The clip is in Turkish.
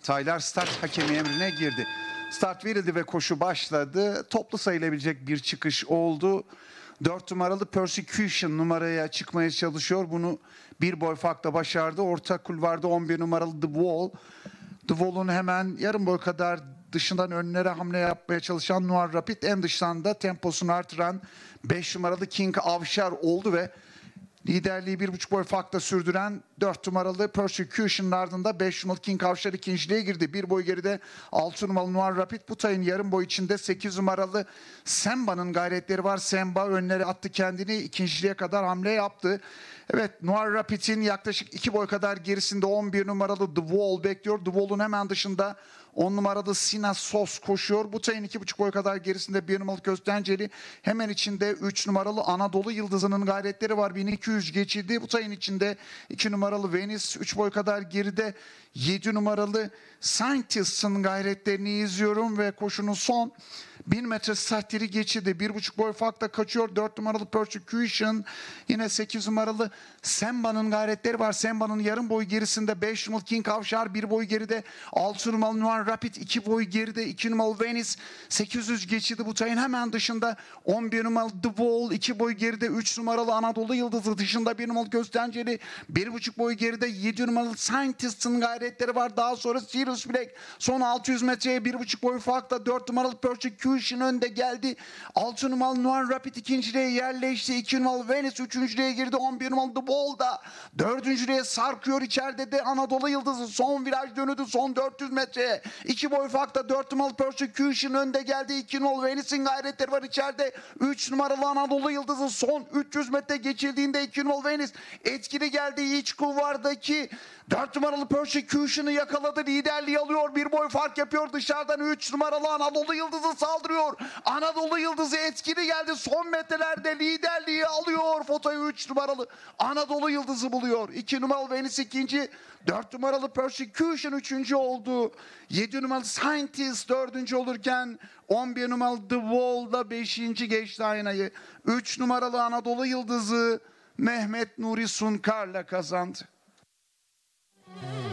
Hataylar start hakemi emrine girdi. Start verildi ve koşu başladı. Toplu sayılabilecek bir çıkış oldu. 4 numaralı Persecution numaraya çıkmaya çalışıyor. Bunu bir boy farkla başardı. Orta kulvarda 11 numaralı The Wall. The Wall'un hemen yarım boy kadar dışından önlere hamle yapmaya çalışan Noir Rapid, en dıştan da temposunu artıran 5 numaralı King Avşar oldu ve liderliği 1,5 boy farkla sürdüren 4 numaralı Persecution'ın ardında 5 numaralı King Avşar ikinciliğe girdi. Bir boy geride 6 numaralı Noir Rapid. Bu tayın yarım boy içinde 8 numaralı Semba'nın gayretleri var. Semba önlere attı kendini. İkinciliğe kadar hamle yaptı. Evet, Noir Rapid'in yaklaşık 2 boy kadar gerisinde 11 numaralı The Wall bekliyor. The Wall'un hemen dışında 10 numaralı Sina Sos koşuyor. Bu tayın 2,5 boy kadar gerisinde 1 numaralı Köstenceli. Hemen içinde 3 numaralı Anadolu Yıldızı'nın gayretleri var. 1200 geçildi. Bu tayın içinde 2 numaralı Venice. 3 boy kadar geride 7 numaralı Scientist'ın gayretlerini izliyorum ve koşunun son 1000 metre startleri geçildi. 1,5 boy farkla kaçıyor. 4 numaralı Persecution. Yine 8 numaralı Semba'nın gayretleri var. Semba'nın yarım boy gerisinde 5 numaralı King Avşar. 1 boy geride 6 numaralı Noir Rapid. 2 boy geride 2 numaralı Venice. 800 geçildi. Bu tayın hemen dışında 11 numaralı The Wall. 2 boy geride 3 numaralı Anadolu Yıldızı. Dışında 1 numaralı Köstenceli. 1,5 boy geride 7 numaralı Scientist'ın gayretleri var. Daha sonra Sirius Black. Son 600 metreye 1,5 boy farkla 4 numaralı Persecution önde geldi. 6 numaralı Noir Rapid ikinciliğe yerleşti. 2 numaralı Venice üçüncülüğe girdi. 11 numaralı The Wall da dördüncülüğe sarkıyor. İçeride de Anadolu Yıldızı son viraj dönüdü. Son 400 metreye 2 boy farkla 4 numaralı Persecution önde geldi. 2 numaralı Venice'in gayretleri var içeride. 3 numaralı Anadolu Yıldızı son 300 metre geçildiğinde 2 numaralı Venice etkili geldi. İç kulvardaki 4 numaralı Persecution'ı yakaladı. Liderliği alıyor. Bir boy fark yapıyor. Dışarıdan 3 numaralı Anadolu Yıldızı saldırıyor. Anadolu Yıldızı etkili geldi. Son metrelerde liderliği alıyor. Fotoyu 3 numaralı Anadolu Yıldızı buluyor. 2 numaralı Venice ikinci. 4 numaralı Persecution üçüncü oldu. 7 numaralı Scientist dördüncü olurken 11 numaralı The Wall da 5. geçti aynayı. 3 numaralı Anadolu Yıldızı Mehmet Nuri Sunkar'la kazandı.